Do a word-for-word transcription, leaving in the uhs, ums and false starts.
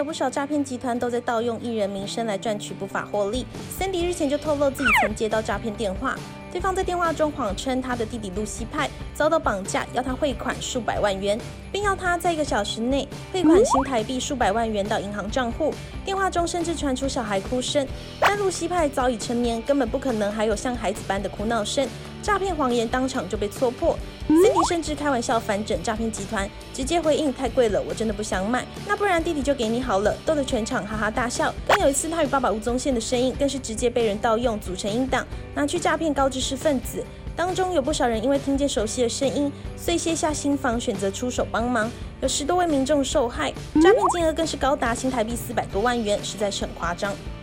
不少诈骗集团都在盗用艺人名声来赚取不法获利。Sandy 日前就透露自己曾接到诈骗电话，对方在电话中谎称他的弟弟露西派遭到绑架，要他汇款数百万元，并要他在一个小时内汇款新台币数百万元到银行账户。电话中甚至传出小孩哭声，但露西派早已成年，根本不可能还有像孩子般的哭闹声。诈骗谎言当场就被戳破。Sandy 甚至开玩笑反整诈骗集团，直接回应太贵了，我真的不想买，那不然弟弟就给你好了，逗得全场哈哈大笑。更有一次，他与爸爸吴宗宪的声音更是直接被人盗用，组成音档拿去诈骗高知识分子。当中有不少人因为听见熟悉的声音，遂卸下心防，选择出手帮忙，有十多位民众受害，诈骗金额更是高达新台币四百多万元，实在是很夸张。